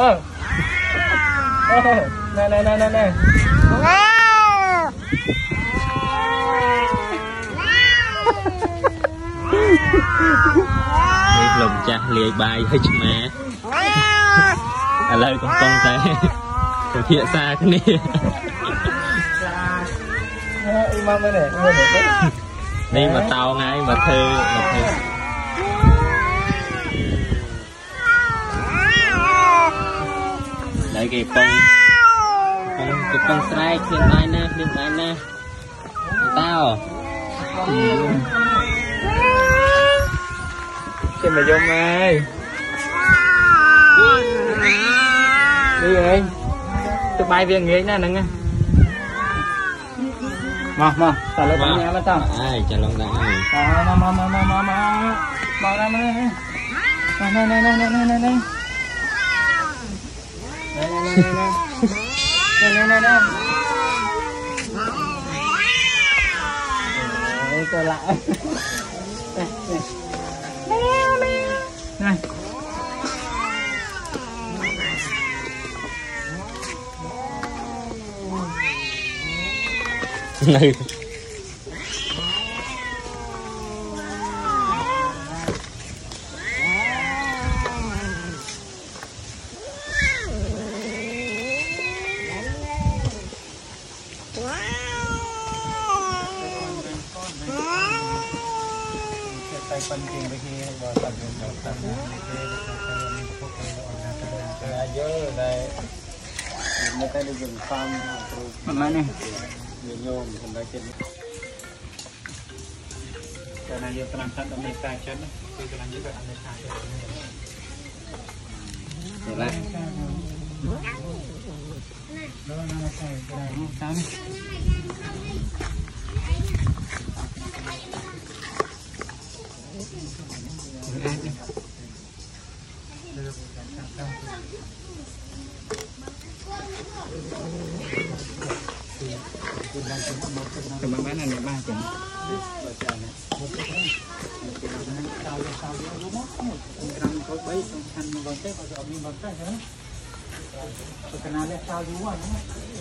nè nè nè nè nè lồng cha liệt bài hơi mà ở đây còn con tay thực hiện xa cái này đi mà tàu ngay mà thư đấy cái con sải khuyên bài nè tao xem mà dông ơi đi rồi tụi bay về nghề nè nè mà tao lấy con nhà mà tao ai chả lòng đã mà cơ lại này này tay phân tiền với kia hay bỏ tập được tập tập dơ đây người ta đi dùng farm mà này nhiều nhôm thành ra trên cái này giờ làm thật ở America chết đó tôi làm như vậy America được lại đó nó cái này sao này Tụi bạn bán là 3 triệu. Sao